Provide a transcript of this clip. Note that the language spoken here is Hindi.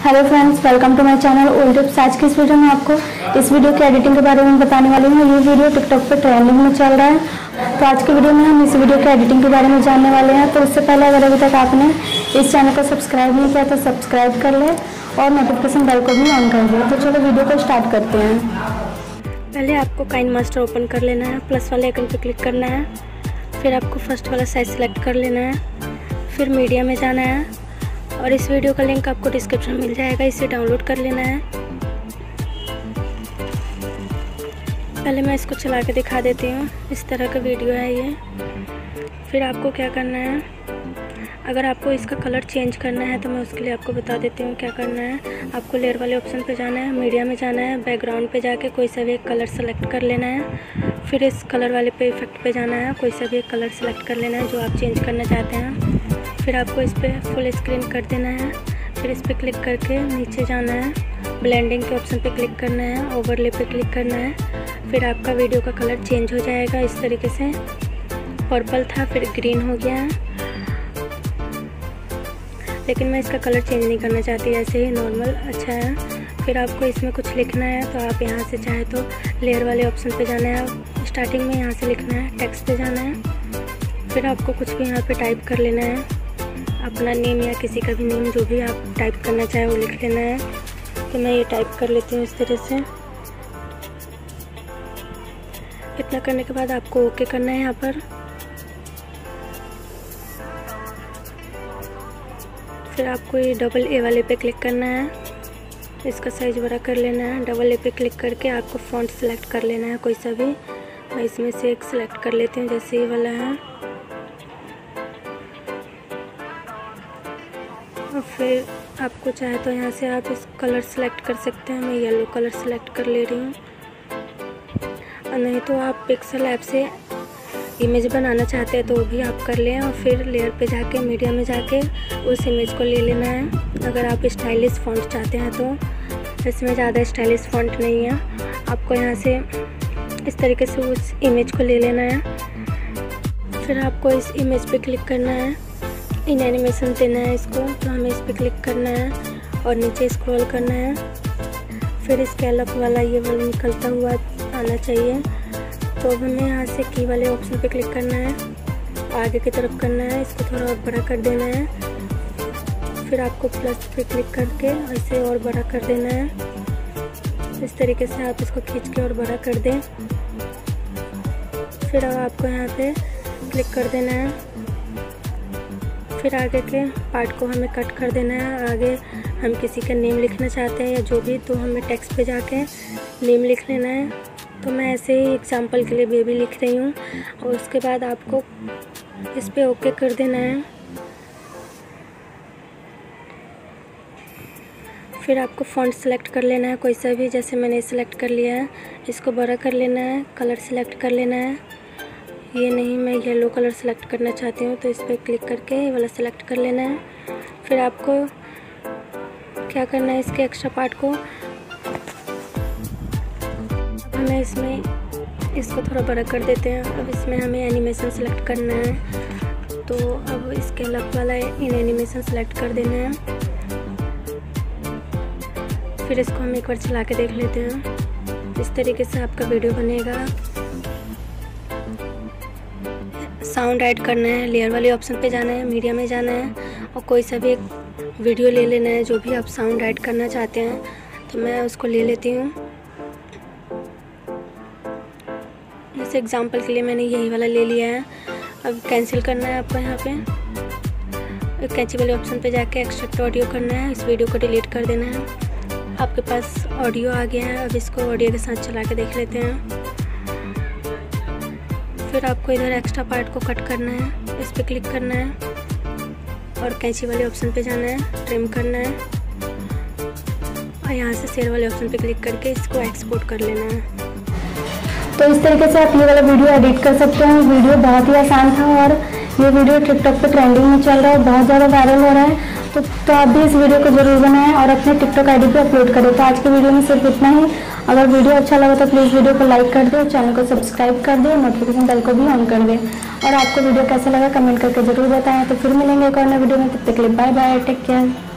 Hello friends, welcome to my channel old tips. आज की इस वीडियो में आपको इस वीडियो की एडिटिंग के बारे में बताने वाली हूँ। ये वीडियो टिकटॉक पे ट्रेंडिंग में चल रहा है। तो आज की वीडियो में हम इस वीडियो की एडिटिंग के बारे में जानने वाले हैं। तो उससे पहले अगर अभी तक आपने इस चैनल को सब्सक्राइब नहीं किया तो सब्सक्राइब कर ले और नोटिफिकेशन बेल को भी ऑन कर दे। तो चलो वीडियो को स्टार्ट करते हैं। पहले आपको काइनमास्टर ओपन कर लेना है, प्लस वाले आइकन पर क्लिक करना है। फिर आपको फर्स्ट वाला साइज सेलेक्ट कर लेना है, फिर मीडिया में जाना है और इस वीडियो का लिंक आपको डिस्क्रिप्शन में मिल जाएगा, इसे डाउनलोड कर लेना है। पहले मैं इसको चला के दिखा देती हूँ। इस तरह का वीडियो है ये। फिर आपको क्या करना है, अगर आपको इसका कलर चेंज करना है तो मैं उसके लिए आपको बता देती हूँ क्या करना है। आपको लेयर वाले ऑप्शन पे जाना है, मीडिया में जाना है, बैकग्राउंड पे जाके कोई सा भी एक कलर सेलेक्ट कर लेना है। फिर इस कलर वाले पे इफेक्ट पे जाना है, कोई सा भी एक कलर सेलेक्ट कर लेना है जो आप चेंज करना चाहते हैं। फिर आपको इस पर फुल स्क्रीन कर देना है। फिर इस पर क्लिक करके नीचे जाना है, ब्लेंडिंग के ऑप्शन पे क्लिक करना है, ओवरले पे क्लिक करना है। फिर आपका वीडियो का कलर चेंज हो जाएगा इस तरीके से। पर्पल था फिर ग्रीन हो गया है, लेकिन मैं इसका कलर चेंज नहीं करना चाहती, ऐसे ही नॉर्मल अच्छा है। फिर आपको इसमें कुछ लिखना है तो आप यहाँ से चाहे तो लेयर वाले ऑप्शन पे जाना है, स्टार्टिंग में यहाँ से लिखना है, टेक्स्ट पे जाना है। फिर आपको कुछ भी यहाँ पे टाइप कर लेना है, अपना नेम या किसी का भी नेम जो भी आप टाइप करना चाहें वो लिख लेना है। तो मैं ये टाइप कर लेती हूँ इस तरह से। इतना करने के बाद आपको ओके करना है यहाँ पर। फिर आपको ये डबल ए वाले पे क्लिक करना है, इसका साइज बड़ा कर लेना है। डबल ए पे क्लिक करके आपको फ़ॉन्ट सेलेक्ट कर लेना है कोई सा भी। मैं इसमें से एक सेलेक्ट कर लेती हूँ, जैसे ये वाला है। और फिर आपको चाहे तो यहाँ से आप इस कलर सेलेक्ट कर सकते हैं। मैं येलो कलर सेलेक्ट कर ले रही हूँ। और नहीं तो आप पिक्सल ऐप से इमेज बनाना चाहते हैं तो वो भी आप कर लें। और फिर लेयर पे जाके मीडिया में जाके उस इमेज को ले लेना है। अगर आप स्टाइलिश फ़ॉन्ट चाहते हैं तो इसमें ज़्यादा स्टाइलिश फ़ॉन्ट नहीं है। आपको यहाँ से इस तरीके से उस इमेज को ले लेना है। फिर आपको इस इमेज पे क्लिक करना है, इन एनिमेशन देना है इसको। तो हमें इस पर क्लिक करना है और नीचे स्क्रॉल करना है। फिर स्केलअप वाला ये वाला निकलता हुआ आना चाहिए। तो अब हमें यहाँ से की वाले ऑप्शन पे क्लिक करना है, आगे की तरफ करना है, इसको थोड़ा और बड़ा कर देना है। फिर आपको प्लस पे क्लिक करके इसे और बड़ा कर देना है। इस तरीके से आप इसको खींच के और बड़ा कर दें। फिर आपको यहाँ पे क्लिक कर देना है। फिर आगे के पार्ट को हमें कट कर देना है। आगे हम किसी का नेम लिखना चाहते हैं या जो भी, तो हमें टेक्स्ट पे जाके नेम लिख लेना है। तो मैं ऐसे ही एग्जांपल के लिए बेबी लिख रही हूँ। और उसके बाद आपको इस पे ओके कर देना है। फिर आपको फ़ॉन्ट सेलेक्ट कर लेना है कोई सा भी, जैसे मैंने सेलेक्ट कर लिया है। इसको बड़ा कर लेना है, कलर सेलेक्ट कर लेना है। ये नहीं, मैं येलो कलर सेलेक्ट करना चाहती हूँ तो इस पर क्लिक करके ये वाला सेलेक्ट कर लेना है। फिर आपको क्या करना है, इसके एक्स्ट्रा पार्ट को हमें इसमें इसको थोड़ा बड़ा कर देते हैं। अब इसमें हमें एनिमेशन सेलेक्ट करना है, तो अब इसके अलग वाला इन एनिमेशन सेलेक्ट कर देना है। फिर इसको हम एक बार चला के देख लेते हैं। इस तरीके से आपका वीडियो बनेगा। साउंड ऐड करना है, लेयर वाले ऑप्शन पे जाना है, मीडिया में जाना है और कोई सा भी एक वीडियो ले लेना है जो भी आप साउंड ऐड करना चाहते हैं। तो मैं उसको ले लेती हूँ। इस एग्जांपल के लिए मैंने यही वाला ले लिया है। अब कैंसिल करना है आपको। यहाँ पे कैंची वाले ऑप्शन पे जाके एक्सट्रैक्ट ऑडियो करना है, इस वीडियो को डिलीट कर देना है। आपके पास ऑडियो आ गया है। अब इसको ऑडियो के साथ चला के देख लेते हैं। फिर आपको इधर एक्स्ट्रा पार्ट को कट करना है, इस पर क्लिक करना है और कैंची वाले ऑप्शन पे जाना है, ट्रिम करना है और यहाँ से शेयर वाले ऑप्शन पे क्लिक करके इसको एक्सपोर्ट कर लेना है। तो इस तरीके से आप ये वाला वीडियो एडिट कर सकते हैं। वीडियो बहुत ही आसान था और ये वीडियो टिकटॉक पे ट्रेंडिंग में चल रहा है, बहुत ज़्यादा वायरल हो रहा है। तो आप भी इस वीडियो को जरूर बनाएं और अपने टिकटॉक आईडी पे अपलोड करें। तो आज की वीडियो में सिर्फ इतना ही। अगर वीडियो अच्छा लगा तो प्लीज़ वीडियो को लाइक कर दें, चैनल को सब्सक्राइब कर दें, नोटिफिकेशन बेल को भी ऑन कर दें। और आपको वीडियो कैसा लगा कमेंट करके जरूर बताएं। तो फिर मिलेंगे एक और नए वीडियो में, तब तक के लिए बाय बाय, टेक केयर।